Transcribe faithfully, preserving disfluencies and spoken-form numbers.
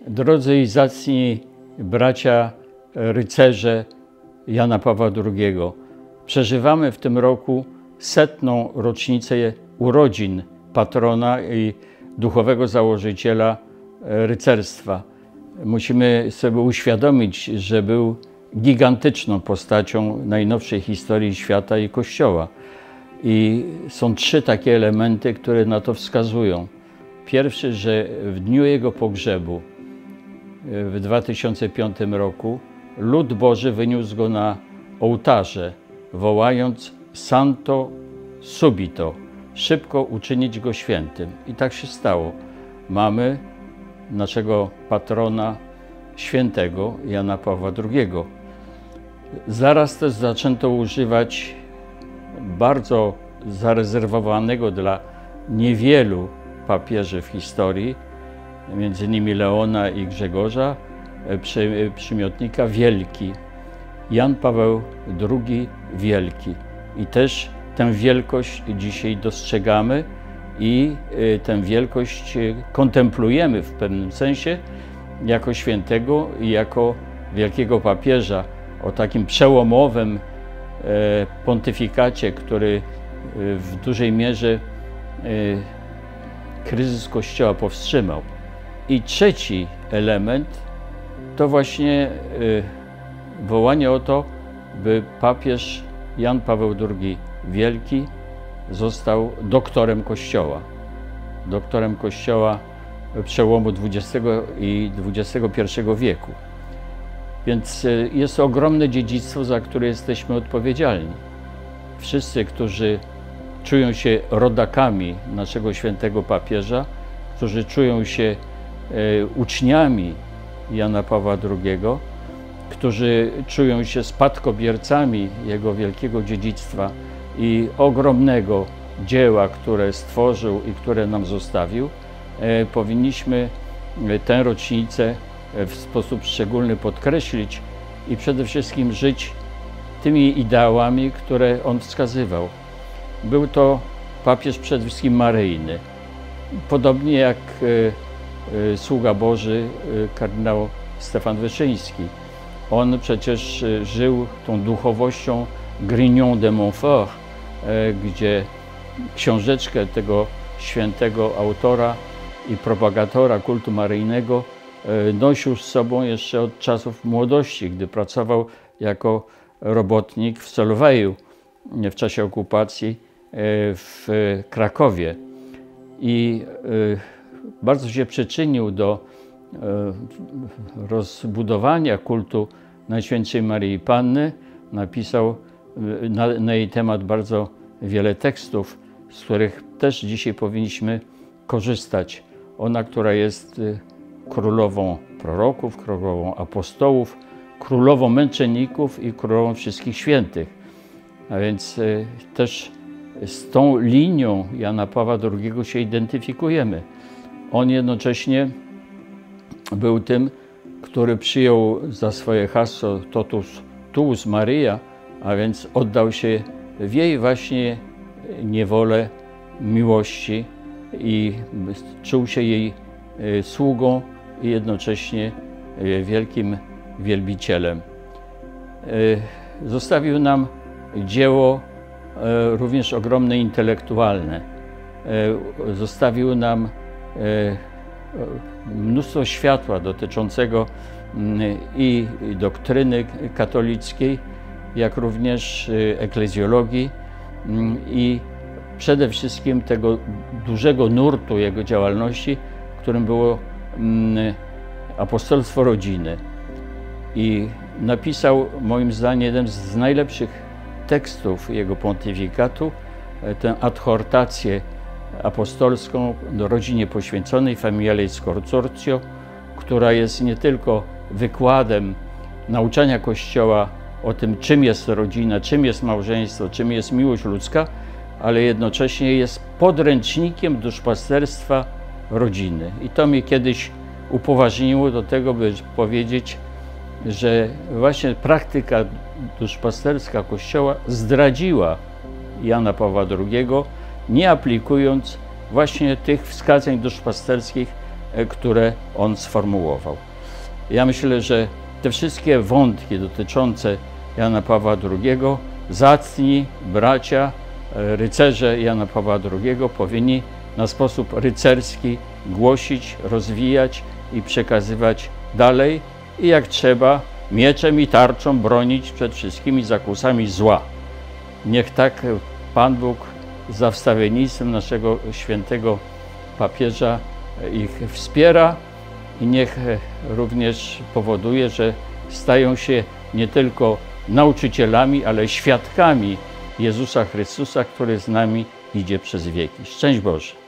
Drodzy i zacni bracia rycerze Jana Pawła drugiego, przeżywamy w tym roku setną rocznicę urodzin patrona i duchowego założyciela rycerstwa. Musimy sobie uświadomić, że był gigantyczną postacią najnowszej historii świata i Kościoła. I są trzy takie elementy, które na to wskazują. Pierwszy, że w dniu jego pogrzebu w dwa tysiące piątym roku lud Boży wyniósł go na ołtarze, wołając Santo subito, szybko uczynić go świętym. I tak się stało. Mamy naszego patrona świętego Jana Pawła drugiego. Zaraz też zaczęto używać bardzo zarezerwowanego dla niewielu papieży w historii, między innymi Leona i Grzegorza, przy, przymiotnika Wielki. Jan Paweł drugi Wielki. I też tę wielkość dzisiaj dostrzegamy i tę wielkość kontemplujemy w pewnym sensie jako świętego i jako wielkiego papieża o takim przełomowym pontyfikacie, który w dużej mierze kryzys Kościoła powstrzymał. I trzeci element to właśnie wołanie o to, by papież Jan Paweł drugi Wielki został doktorem Kościoła. Doktorem Kościoła przełomu dwudziestego i dwudziestego pierwszego wieku. Więc jest ogromne dziedzictwo, za które jesteśmy odpowiedzialni. Wszyscy, którzy czują się rodakami naszego świętego papieża, którzy czują się uczniami Jana Pawła drugiego, którzy czują się spadkobiercami jego wielkiego dziedzictwa i ogromnego dzieła, które stworzył i które nam zostawił, powinniśmy tę rocznicę w sposób szczególny podkreślić i przede wszystkim żyć tymi ideałami, które on wskazywał. Był to papież przede wszystkim maryjny. Podobnie jak sługa Boży kardynał Stefan Wyszyński. On przecież żył tą duchowością Grignon de Montfort, gdzie książeczkę tego świętego autora i propagatora kultu maryjnego nosił z sobą jeszcze od czasów młodości, gdy pracował jako robotnik w Solwaju w czasie okupacji w Krakowie. I bardzo się przyczynił do rozbudowania kultu Najświętszej Maryi Panny. Napisał na, na jej temat bardzo wiele tekstów, z których też dzisiaj powinniśmy korzystać. Ona, która jest królową proroków, królową apostołów, królową męczenników i królową wszystkich świętych. A więc też z tą linią Jana Pawła drugiego się identyfikujemy. On jednocześnie był tym, który przyjął za swoje hasło Totus Tuus Maria, a więc oddał się w jej właśnie niewolę miłości i czuł się jej sługą i jednocześnie wielkim wielbicielem. Zostawił nam dzieło również ogromne intelektualne. Zostawił nam mnóstwo światła dotyczącego i doktryny katolickiej, jak również eklezjologii i przede wszystkim tego dużego nurtu jego działalności, którym było apostolstwo rodziny. I napisał, moim zdaniem, jeden z najlepszych tekstów jego pontyfikatu, tę adhortację apostolską do rodzinie poświęconej, Familiaris Consortio, która jest nie tylko wykładem nauczania Kościoła o tym, czym jest rodzina, czym jest małżeństwo, czym jest miłość ludzka, ale jednocześnie jest podręcznikiem duszpasterstwa rodziny. I to mnie kiedyś upoważniło do tego, by powiedzieć, że właśnie praktyka duszpasterska Kościoła zdradziła Jana Pawła drugiego, nie aplikując właśnie tych wskazań duszpasterskich które on sformułował. Ja myślę, że te wszystkie wątki dotyczące Jana Pawła drugiego, zacni bracia, rycerze Jana Pawła drugiego powinni na sposób rycerski głosić, rozwijać i przekazywać dalej i jak trzeba mieczem i tarczą bronić przed wszystkimi zakusami zła. Niech tak Pan Bóg za wstawiennictwem naszego świętego papieża ich wspiera i niech również powoduje, że stają się nie tylko nauczycielami, ale świadkami Jezusa Chrystusa, który z nami idzie przez wieki. Szczęść Boże!